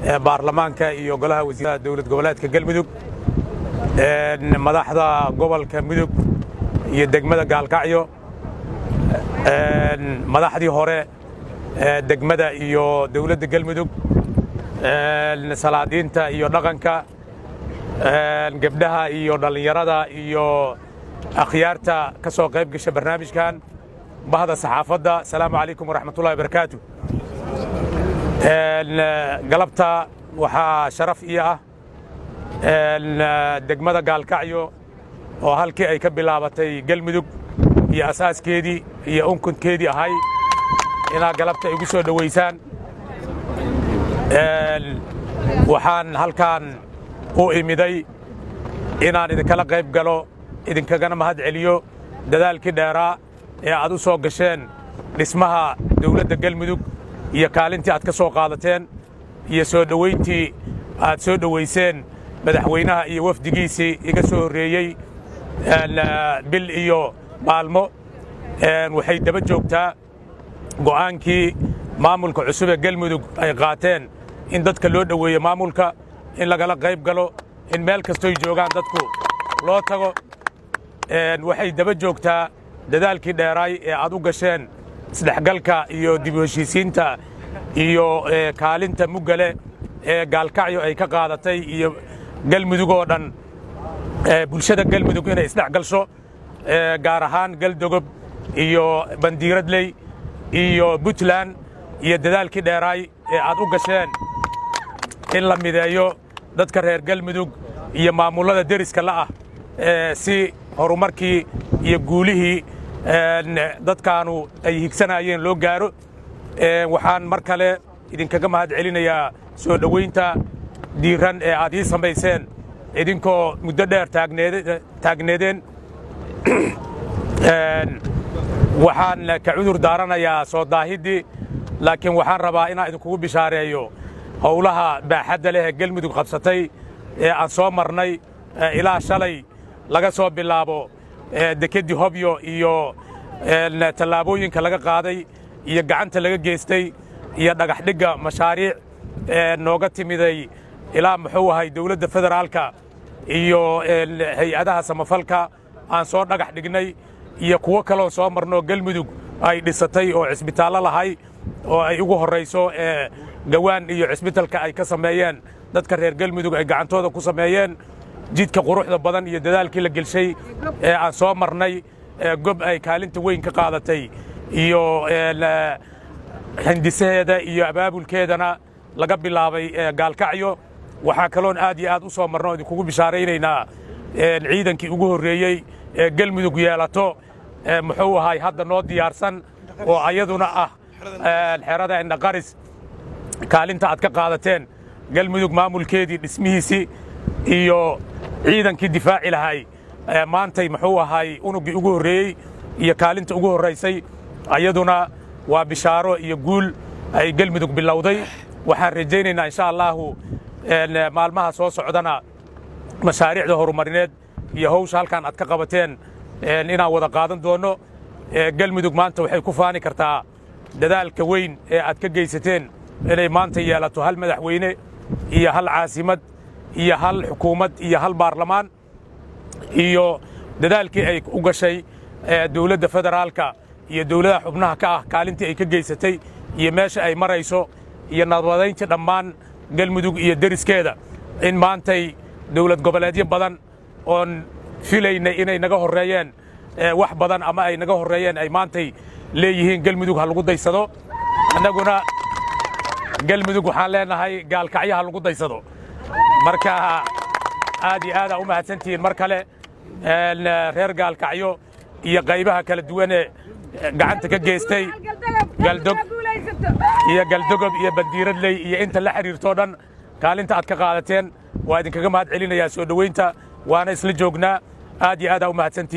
baarlamaanka iyo golaha wasiirada dawlad goboleedka galmudug madaxda gobolka mudug iyo degmada gaalkacyo madaxdii hore degmada iyo dawladda galmudug salaadiinta iyo dhaqanka gabdhaha iyo dhalinyarada iyo akhyaarta ka soo qayb gashay barnaamijkan bahda saxaafadda asalaamu calaykum waraxmatullahi wabarakaatu galabta waxaa sharaf ii ah degmada gaalkacyo oo halkii ay ka bilaabatay galmudug iyo asaaskeedii iyo unkunkeedii ahay inaad galabta igu soo dhowaysaan waxaan halkaan u imiday inaan idinkala qayb galo idinkagana mahad celiyo dadaalkii dheeraa ee aad u soo gasheen dhismaha dawladda galmudug iyo kaalintii aad ka soo qaadateen iyo soo dhowayntii aad soo dhowayseen madaxweynaha iyo wafdigiisii iga soo horreeyey bil iyo maalmo waxay daba joogtaa go'aankii maamulka cusub ee galmudug ay qaateen in dadka loo dhoweeyo maamulka in lagala qayb galo in meel kastoy joogaan dadku loo tago waxay daba joogtaa dadaalkii dheeraay ee aad u gasheen isdhexgalka iyo dib u heshiisiinta iyo kaalinta muggale ee gaalkacyo ay ka qaadatay iyo galmudug oo dhan bulshada galmudug inay isdhexgalsho gaar ahaan galdogob iyo bandiiradley iyo puntland iyo dadaalkii dheeraay ee aad u gasheen in la mideeyo dadka reer galmudug iyo maamullada deriska la'ah si horumarkii iyo guulihii dadkaanu ay higsanayeen loo gaaro waxaan mar kale idinkaga mahad celinayaa soo dhowaynta diiran ee aad ii samayseen idinkoo muddo dheer taagneedeen waxaan ka cudur daaranayaa soo daahiddii laakiin waxaan rabaa inaan idinkugu bishaareeyo howlaha baaxadda leh ee galmudug qabsatay ee aan soo marnay ilaa shalay laga soo bilaabo dekeddii hobyo iyo tallaabooyinka laga qaaday iyo gacanta laga geystay iyo dhagaxdhigga mashaariic nooga timiday ilaa muxuu ahay dawladda federaalka iyo hay-adaha samafalka aan soo dhagax dhignay iyo kuwo kaloon soo marnoo galmudug ay dhisatay oo cisbitaallo lahay oo ay ugu horrayso gawaan iyo cisbitalka ay ka sameeyeen dadka reer galmudug ay gacantooda ku sameeyeen jidka quruxda badan iyo dadaalkii la gelshay ee aan soo marnay gob ay kaalinta weyn ka qaadatay iyo hindisaheeda iyo abaabulkeedana laga bilaabay gaalkacyo waxaa kaloon aad iyo aad u soo marno idinkugu bishaaraynaynaa ciidankii ugu horreeyey ee galmudug yeelato muxuu ahay hadda noo diyaarsan oo ayaduna ah xerada indhaqaris kaalinta aad ka qaadateen galmudug maamulkeedii dhismihiisii iyo ciidankii difaaci lahay maantay muxuu ahay unuggii ugu horreeyey iyo kaalinta ugu horraysay ayaduna waa bishaaro iyo guul ay galmudug bilowday waxaan rajaynaynaa insha allaahu maalmaha soo socdana mashaariicda horumarineed iyo hawsha halkaan aad ka qabateen inaan wada qaadan doonno galmudug maanta waxay ku faani kartaa dadaalka weyn ee aad ka geysateen inay maanta yeelato hal madaxweyne iyo hal caasimad iyo hal xukuumad iyo hal baarlamaan iyo dadaalkii ay u gashay dawladda federaalka iyo dawladaha xubnaha ka ah kaalintii ay ka geysatay iyo meesha ay marayso iyo nabadaynta dhammaan galmudug iyo deriskeeda in maantay dawlad goboleedyo badan oon filaynay inay naga horreeyeen wax badan ama ay naga horreeyeen ay maantay leeyihiin galmudug ha lagu daysado annaguna galmudug waxaan leenahay gaalkacyo ha lagu daysado marka aad iyo aadaa u mahadsantihiin mar kale reer gaalkacyo iyo qaybaha kala duwanee gacanta ka geystay galdogob iyo bandiiradley iyo inta la xidhiirtoo dhan kaalinta aad ka qaadateen waa idinkaga mahad celinayaa soo dhowaynta waana isla joognaa aad iyo aadaa u mahadsantihiin